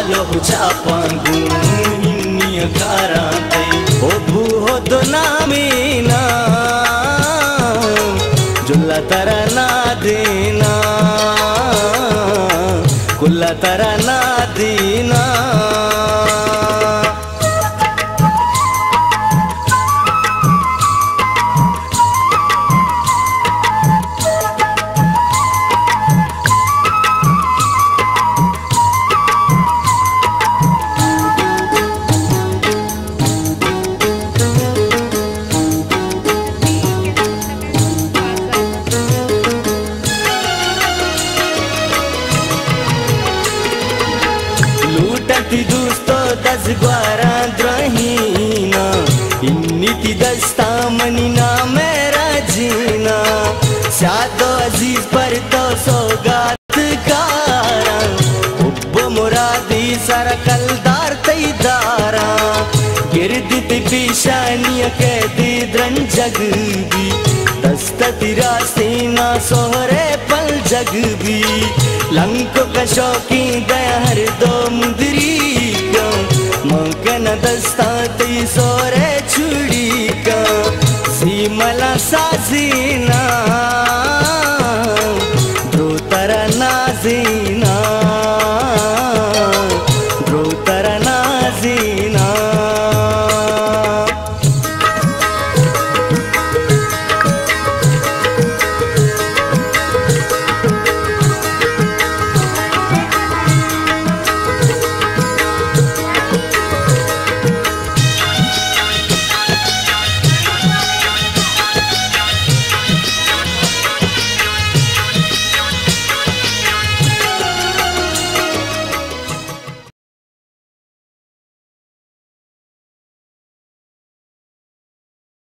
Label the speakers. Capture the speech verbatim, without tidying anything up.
Speaker 1: यो चापांगू इन्नी कारा तई ओ भूहो दो नामीना जुल्ला तरा ना देना कुल्ला तरा ना देना लूटती दोस्तों दस ग्वारा द्रहीना इन्नी ती दस्ता मनी ना मेरा जीना सादो अजीज पर तो सौगात कारा उब्ब मुरादी सारा कलदार तईदारा गिरदी ती पिशानिया के दी द्रन जगबी दस्ता तिरा सीना सोहरे पल जगबी लंको का शौकी दया हर दो मुदरी का मौकन दस्ता ती सोरे छुड़ी का सीमला साजीना दो तरह नाजी